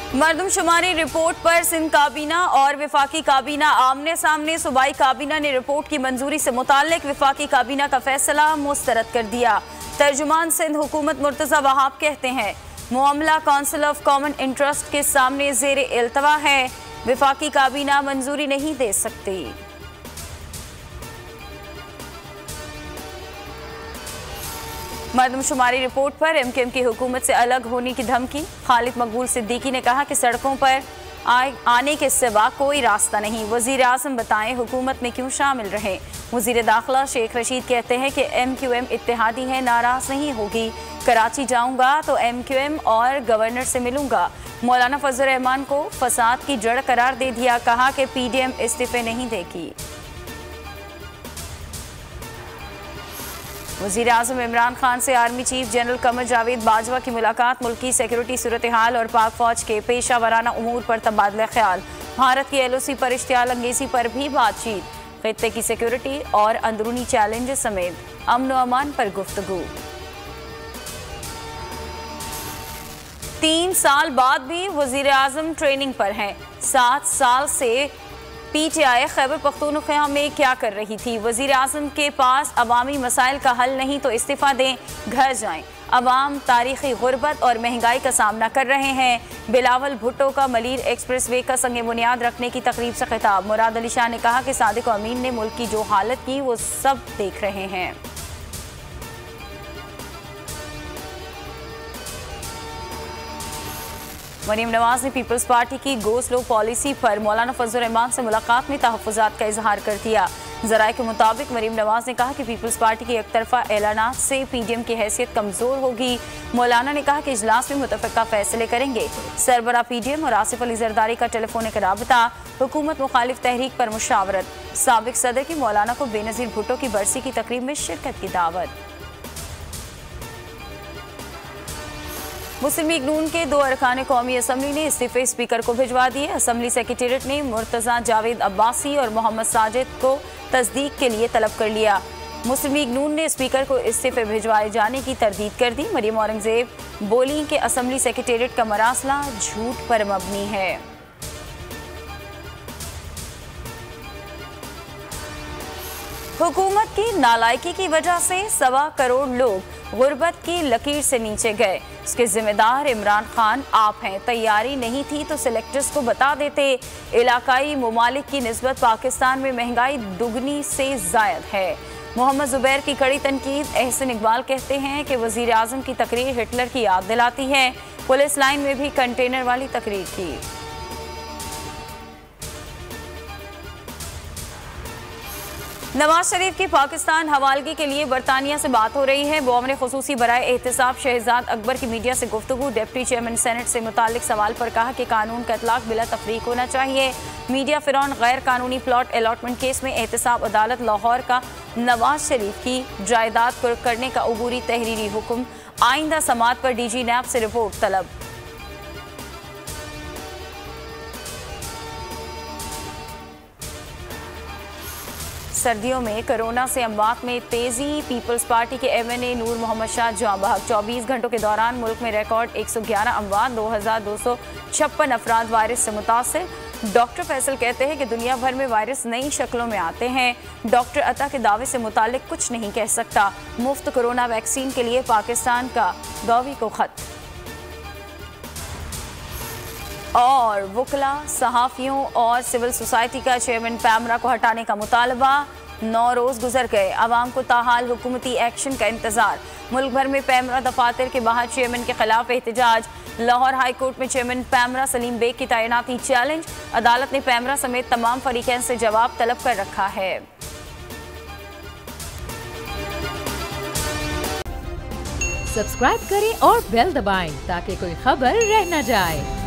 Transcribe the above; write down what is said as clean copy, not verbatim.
मरदमशुमारी report पर सिंध काबीना और वफाकी काबीना आमने सामने। सूबाई काबीना ने रिपोर्ट की मंजूरी से मुताल्लिक वफाकी काबीना का फैसला मुस्तरद कर दिया। तर्जुमान सिंध हुकूमत मुर्तज़ा वहाब कहते हैं मामला काउंसिल ऑफ कॉमन इंटरेस्ट के सामने ज़ेरे इल्तवा है, वफाकी काबीना मंजूरी नहीं दे सकती। मरदमशुमारी रिपोर्ट पर एमकेएम की हुकूमत से अलग होने की धमकी। खालिद मकबूल सिद्दीकी ने कहा कि सड़कों पर आने के सिवा कोई रास्ता नहीं। वज़ीर आज़म बताएं हुकूमत में क्यों शामिल रहे। वज़ीर दाखिला शेख रशीद कहते हैं कि एमक्यूएम इत्तेहादी है, नाराज़ नहीं होगी। कराची जाऊंगा तो एमक्यूएम और गवर्नर से मिलूंगा। मौलाना फजल रहमान को फसाद की जड़ करार दे दिया, कहा कि पीडीएम इस्तीफे नहीं देगी। वज़ीर आज़म इमरान खान से army chief general Qamar Javed Bajwa की मुलाकात। मुल्की सिक्योरिटी सूरत हाल और पाक फौज के पेशा वराना उमूर पर तबादला ख्याल। भारत की LOC पर इश्तियाल अंगेज़ी पर भी बातचीत। खित्ते की सिक्योरिटी और अंदरूनी चैलेंजेस समेत अमन व अमान पर गुफ्तगू। 3 साल बाद भी वज़ीर आज़म ट्रेनिंग पर हैं। 7 साल से PTI खैबर पख्तूनख्वा में क्या कर रही थी। वज़ीर आज़म के पास अवामी मसाइल का हल नहीं तो इस्तीफ़ा दें, घर जाएं। अवाम तारीख़ी गुर्बत और महंगाई का सामना कर रहे हैं। बिलावल भुट्टो का मलीर एक्सप्रेस वे का संग बुनियाद रखने की तकरीब से खिताब। मुराद अली शाह ने कहा कि सादिक अमीन ने मुल्क की जो हालत की वो सब देख रहे हैं। मरीम नवाज ने पीपल्स पार्टी की गो स्लो पॉलिसी पर मौलाना फजल रहमान से मुलाकात में तहफ़्फ़ुज़ात का इजहार कर दिया। ज़राए के मुताबिक मरीम नवाज ने कहा कि पीपल्स पार्टी के एकतरफा ऐलानात से पीडीएम की हैसियत कमज़ोर होगी। मौलाना ने कहा कि इजलास में मुतफ़िक़ा फैसले करेंगे। सरबरा पीडीएम और आसिफ अली जरदारी का टेलीफोनिक राबता। हुकूमत मुखालिफ तहरीक पर मुशावरत। साबिक सदर की मौलाना को बेनज़ीर भुट्टो की बरसी की तकरीब में शिरकत की दावत। मुस्लिम लीग नून के 2 अरकान कौमी असम्बली ने इस्तीफे स्पीकर को भिजवा दिए। असम्बली सेक्रेटेरिएट ने मुर्तज़ा जावेद अब्बासी और मोहम्मद साजिद को तस्दीक के लिए तलब कर लिया। मुस्लिम लीग नून ने स्पीकर को इस्तीफे भिजवाए जाने की तरदीद कर दी। मरीम औरंगजेब बोली कि असम्बली सेक्रेटेरिएट का मरासला झूठ पर मबनी है। हुकूमत की नालायकी की वजह से 1.25 करोड़ लोग गुर्बत की लकीर से नीचे गए। इसके जिम्मेदार इमरान खान आप हैं। तैयारी नहीं थी तो सिलेक्टर्स को बता देते। इलाकाई ममालिक की निस्बत पाकिस्तान में महंगाई दुगनी से ज़ायद है। मोहम्मद जुबैर की कड़ी तनकीद। एहसन इकबाल कहते हैं कि वज़ीर आज़म की तकरीर हिटलर की याद दिलाती है। पुलिस लाइन में भी कंटेनर वाली तकरीर की। नवाज शरीफ की पाकिस्तान हवालगी के लिए बरतानिया से बात हो रही है। बौमर खुसूसी बराए एहतसाब शहजाद अकबर की मीडिया से गुफ्तगू। डिप्टी चेयरमैन सेनेट से मुतालिक सवाल पर कहा कि कानून का इतलाक बिला तफरीक होना चाहिए। मीडिया फिरौन गैर कानूनी प्लॉट अलॉटमेंट केस में एहतसाब अदालत लाहौर का नवाज शरीफ की जायदाद कुर्क करने का अबूरी तहरीरी हुक्म। आइंदा समात पर DG नैब से रिपोर्ट तलब। सर्दियों में कोरोना से अमवात में तेजी। पीपल्स पार्टी के MNA नूर मोहम्मद शाह जाँ बहक। 24 घंटों के दौरान मुल्क में रिकॉर्ड 111 अमवात। 2256 अफराद वायरस से मुतासर। डॉक्टर फैसल कहते हैं कि दुनिया भर में वायरस नई शक्लों में आते हैं। डॉक्टर अता के दावे से मुतालिक कुछ नहीं कह सकता। मुफ्त कोरोना वैक्सीन के लिए पाकिस्तान का गौवी को खत। और वकला, सहाफ़ियों और सिविल सोसाइटी का चेयरमैन पैमरा को हटाने का मुतालबा। 9 रोज़ गुजर गए, आवाम को ताहाल हुकूमती एक्शन का इंतजार। मुल्क भर में पैमरा दफातर के बाहर चेयरमैन के खिलाफ एहतजाज। लाहौर हाई कोर्ट में चेयरमैन पैमरा सलीम बेग की तैनाती चैलेंज। अदालत ने पैमरा समेत तमाम फरीकैन से जवाब तलब कर रखा है। सब्सक्राइब करें और बेल दबाएं ताकि कोई खबर रह न जाए।